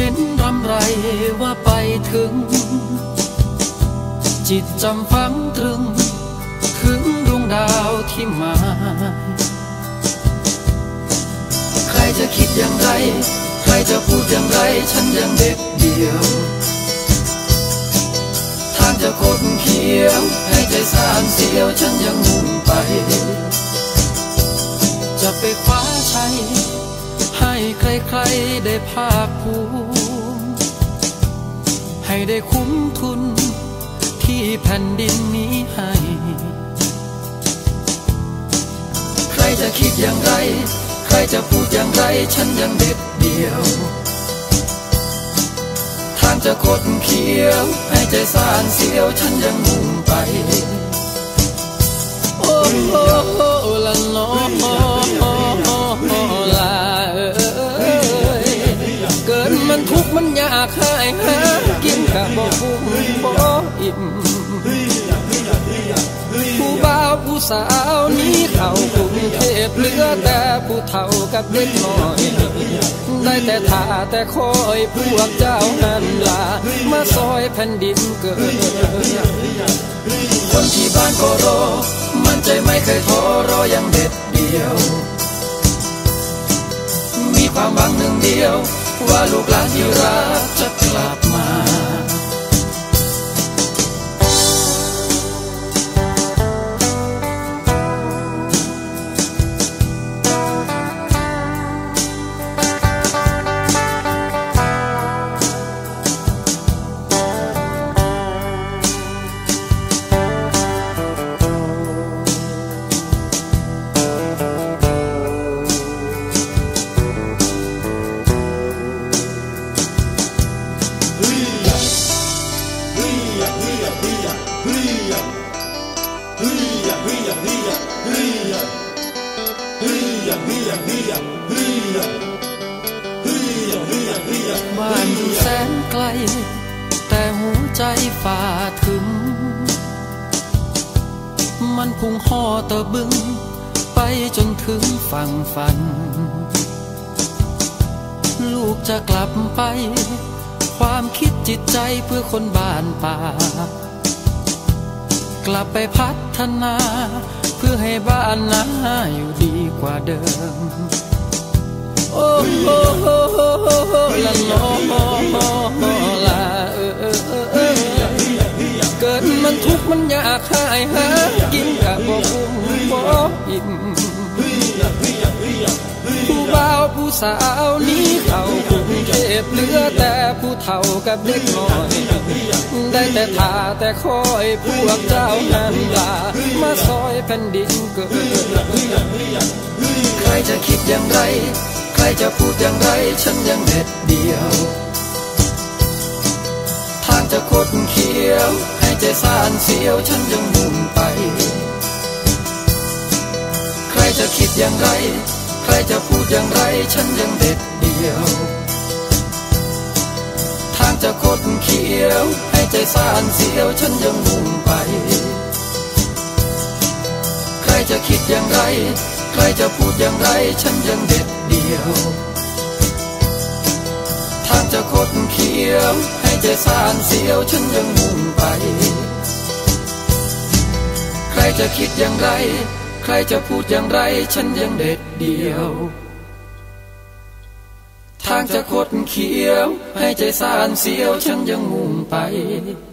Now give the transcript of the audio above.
ห็นรำไรว่าไปถึงจิตจำฝังตรึงถึงดวงดาวที่หมายใครจะคิดอย่างไรใครจะพูดอย่างไรฉันยังเด็กเดียวทางจะคดเขียวให้ใจสานเสียวฉันยังมุ่งไปจะไปคว้าชัยให้ใครๆได้ภาคภูมิให้ได้คุ้มทุนที่แผ่นดินนี้ให้ใครจะคิดอย่างไรใครจะพูดอย่างไรฉันยังเด็ดเดียวทางจะคดเขียวให้ใจสานเสียวฉันยังมุ่งไปโอ้โอ้ละน้อละเกิดมันทุกข์มันยากให้หากินกะบ่คุ้มบ่อิ่มผู้บ่าวผู้สาวนี้เข้ากรุงเทพเหลือแต่ผู้เฒ่ากับเด็กน้อยได้แต่ท่าแต่คอยพวกเจ้าหันลามาซอยแผ่นดินเกิดคนที่บ้านก็รอมั่นใจไม่เคยท้อรอยังเด็ดเดียวมีความหวังหนึ่งเดียวว่าลูกหลานที่รักจะกลับมาบ้านอยู่แสนไกลแต่หัวใจฝ่าถึงมันพุ่งห่อตะบึงไปจนถึงฝั่งฝันลูกจะกลับไปความคิดจิตใจเพื่อคนบ้านป่ากลับไปพัฒนาเพื่อให้บ้านนาอยู่ดีกว่าเดิมโอ้โอ้ละน้อละเกิดมันทุกข์มันยากให้หากินกะบ่คุ้มบ่อิ่มผู้บ่าวผู้สาวนี้เข้ากรุงเทพเหลือแต่ผู้เฒ่ากับเด็กน้อยได้แต่ท่าแต่คอยพวกเจ้าหันลามาซอยแผ่นดินเกิดใครจะคิดอย่างไรใครจะพูดอย่างไรฉันยังเด็ดเดียวทางจะคดเขียวให้ใจสานเสียวฉันยังมุ่งไปใครจะคิดอย่างไรใครจะพูดอย่างไรฉันยังเด็ดเดียวทางจะคดเขียวให้ใจสานเสียวฉันยังมุ่งไปใครจะคิดอย่างไรใครจะพูดอย่างไรฉันยังเด็ดเดียวทางจะคดเขียวให้ใจสานเสียวฉันยังมุ่งไปใครจะคิดอย่างไรใครจะพูดอย่างไรฉันยังเด็ดเดียวทางจะคดเขียวให้ใจสานเสียวฉันยังมุ่งไป